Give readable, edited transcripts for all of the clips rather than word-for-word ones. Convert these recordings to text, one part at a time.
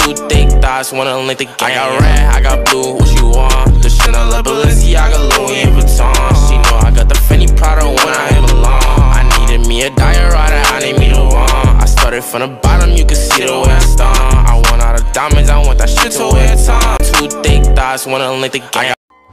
Two thick thighs, wanna link the gang. I got red, I got blue, what you want? The Chanel, Balenciaga, Louis Vuitton. She know I got the Fendi Prada when I belong. I needed me a diorama, I need me the one. I started from the bottom, you can see the way I stomp. I want all the diamonds, I want that shit to wear time. Two thick thighs, wanna link the gang.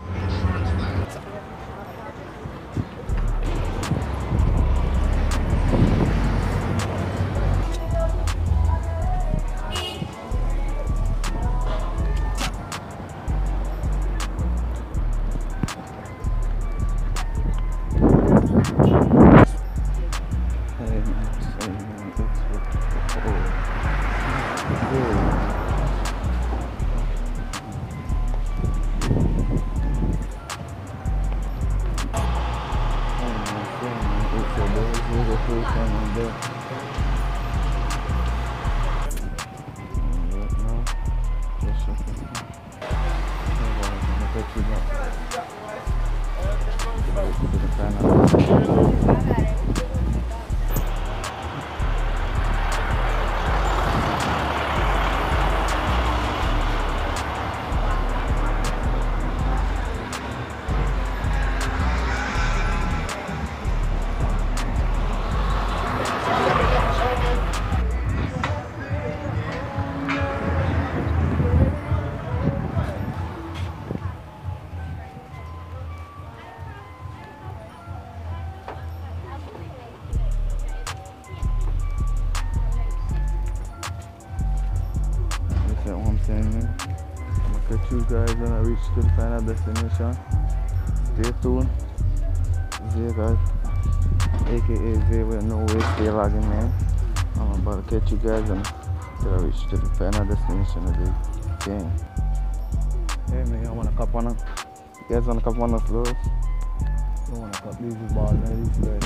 Man. I'm gonna catch you guys when I reach to the final destination. Stay tuned. Zay guys, aka Zay with no way, stay logging, man. I'm about to catch you guys until I reach to the final destination of the game. Hey man, I wanna cop one of you guys wanna cop one of those? I wanna cop these balls, man. These guys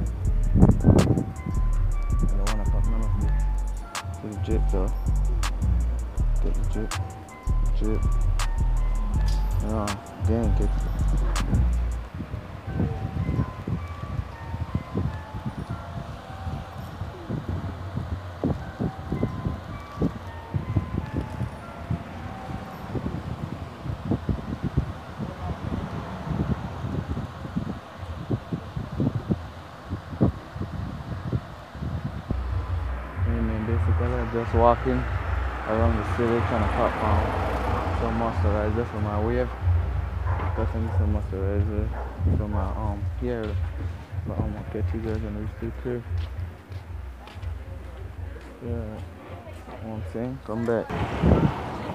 I don't wanna cop none of this. To the jet though. Get the drip. Yeah, gang, get just walking around the city trying to pop some moisturizer for my wave. Got some moisturizer for my hair. But I'm gonna catch you guys when we reach the crib. Yeah, you know what I'm saying? Come back.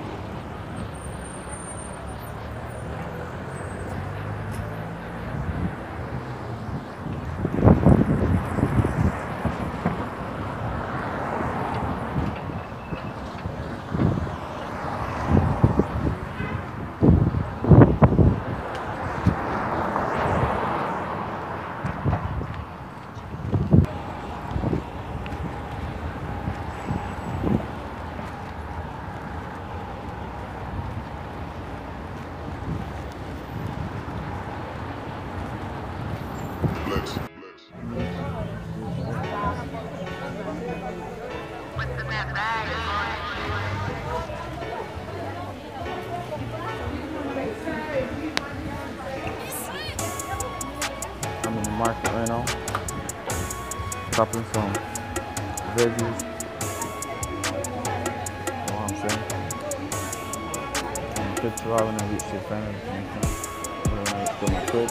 I'm in the market right now, chopping some veggies. You know what I'm saying? I'm gonna catch you all when I reach the final destination. I'm gonna get my crib.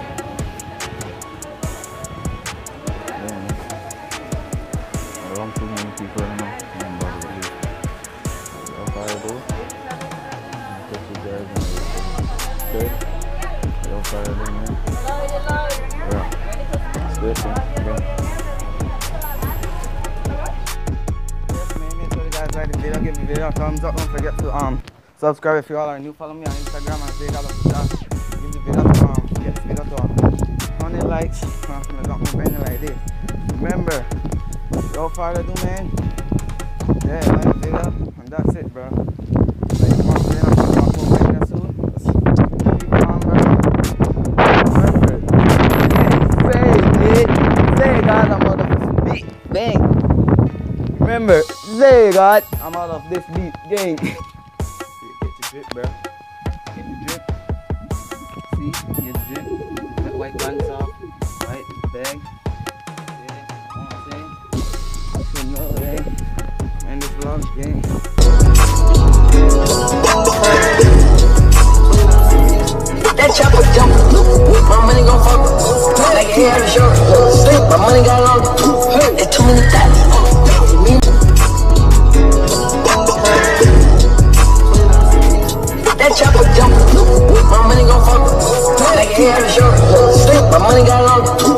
I don't too many people right now. I'm about to leave. How far I go? I'm gonna catch you guys when I reach the crib. How far I go, man? Yeah. Stay tuned. Okay. Yes, man. Make sure you guys like the video. Give the video a thumbs up. Don't forget to subscribe if you all are new. Follow me on Instagram and say hello to that. Give the video get this video to 100 likes. I'm gonna drop my brand like this. Remember, without further ado, man. Yeah, like the video, and that's it, bro. Like, come on, man. I'm gonna talk about video soon. Keep on, bro. Remember, say God, I'm motherfucking bang. Remember, say God, I'm come out of this beat, gang. Get the drip, bro. Get the drip. See, get the drip. White pants off, white bag. Yeah, what I'm saying? You know, gang. And this vlog, gang. That chopper jump, my money gon' fuck like a hair to show. My money got long, it's too many thoughts. That chopper jump, my money gon' fuck like a hair to show. My money got long.